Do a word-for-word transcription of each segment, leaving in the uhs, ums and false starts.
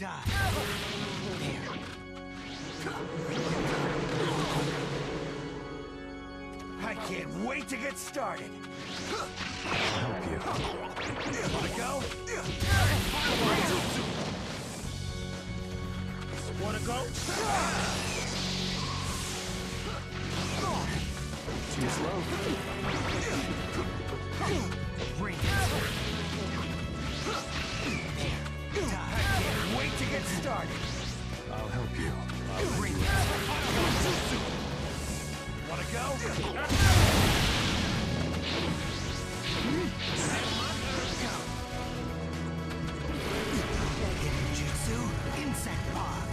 Die. There. I can't wait to get started. I'll help you. Wanna go? Wanna go? Too slow. Bring it. There. Die. I can't wait to get started. I'll help you. Bring it. Wanna go? Jutsu, insect pod.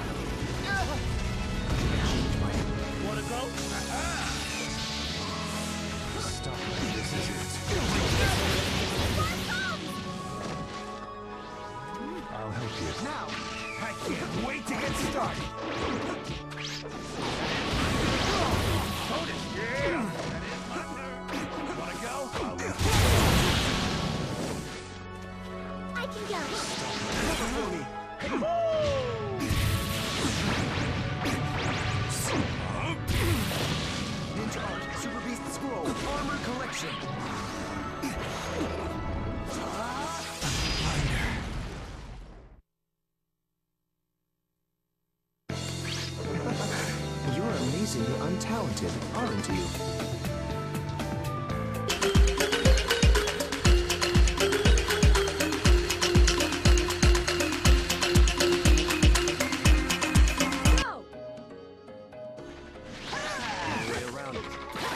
Wanna go? Stop. This is it. I'll help you. Now, I can't wait to get started. Otis, yeah! That is my turn. Wanna go? I can go. Cover for me. Ninja Art, Super Beast Scroll, Armor Collection. You're amazingly untalented, aren't you? Way around it.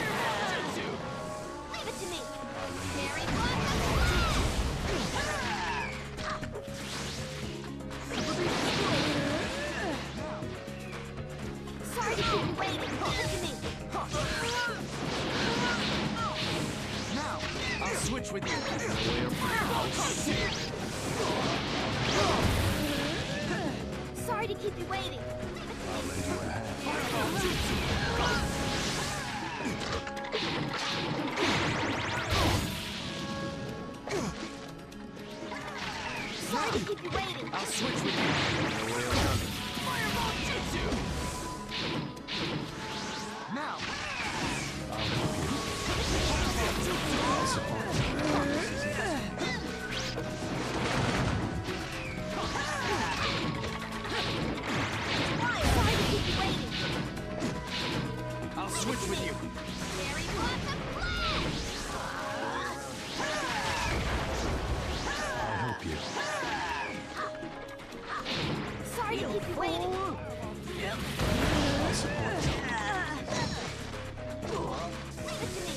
Leave it to me. Very good. Sorry to keep you waiting. Leave it to me. Now, I'll switch with you. Sorry to keep you waiting. I'll lend you a hand. Sorry to keep you waiting. I'll switch with you. Way around it. Fireball Jutsu! Now! I'll help you. I'll support you. This is it. Sorry to keep you waiting. I'll switch with you. Very good. I'll help you. Sorry to keep you waiting. I'll support you. Leave it to me.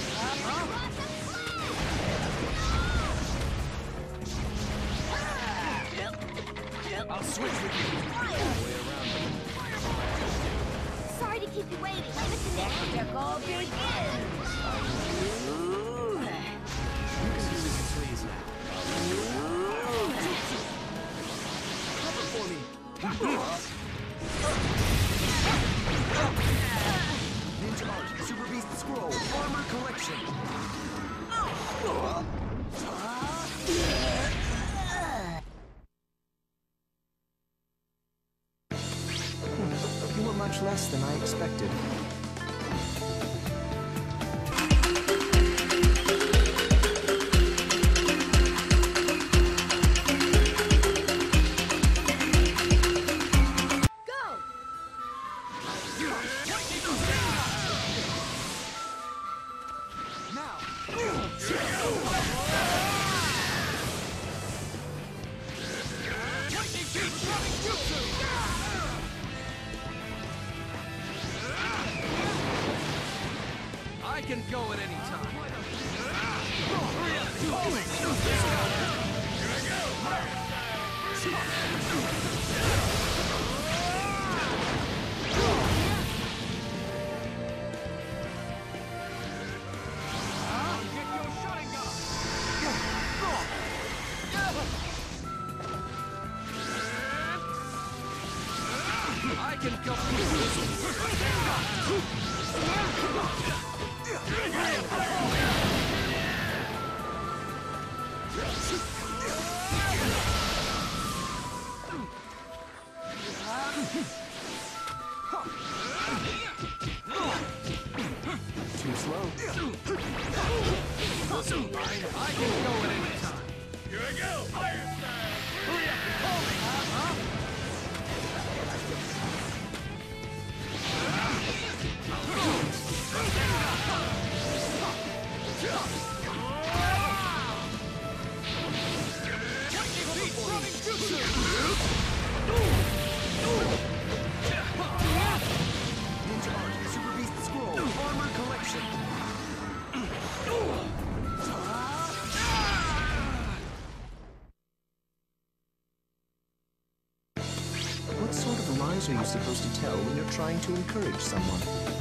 I'll switch with you. Way around it. Sorry to keep you waiting. Leave it to me. Spectacle begins. You can do as you please now. Cover for me. Ninja Art, Super Beast Scroll, Armor Collection. You were much less than I expected. Go! Now! Lightning Beat Running Jutsu! I can go at any time. I can go. compromise are you supposed to tell when you're trying to encourage someone?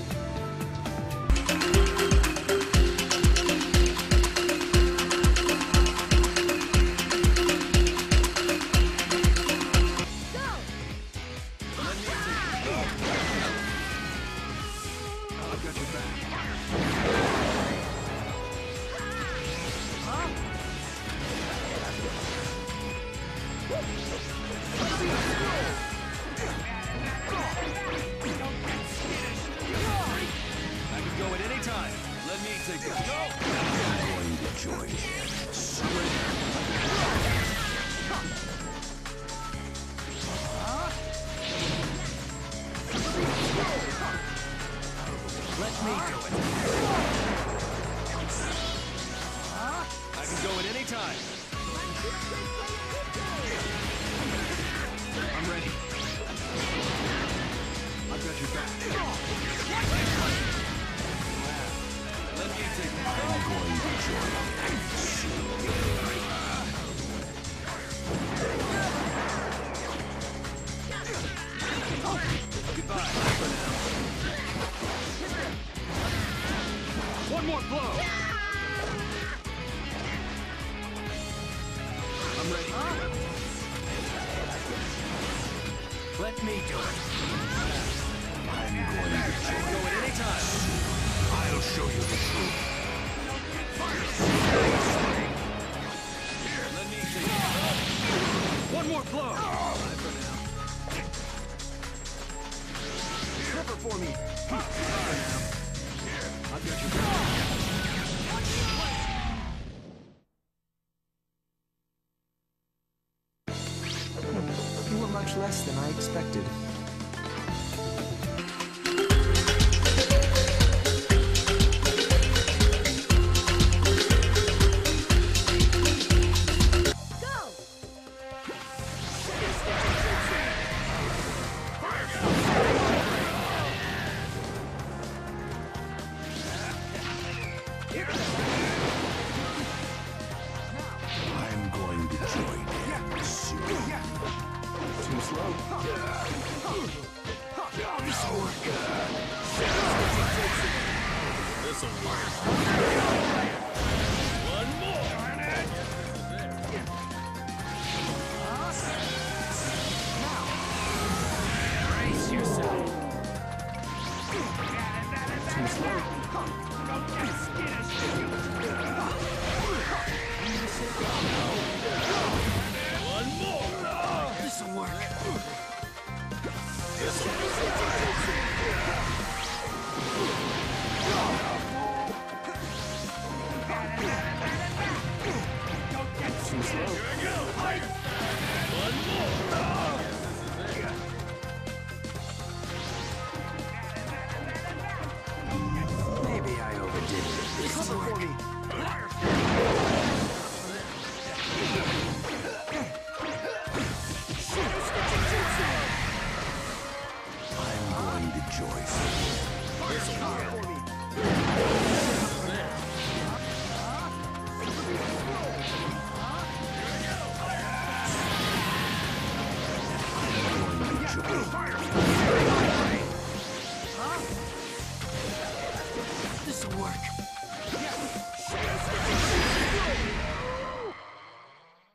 Let me do it. I'm going to join. Go at any time. I'll show you the truth. Here, let me take it. One more blow. Bye for now. Cover for me. Bye now. Here, I've got your back. Much less than I expected.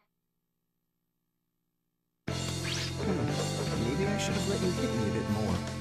Maybe I should have let you hit me a bit more.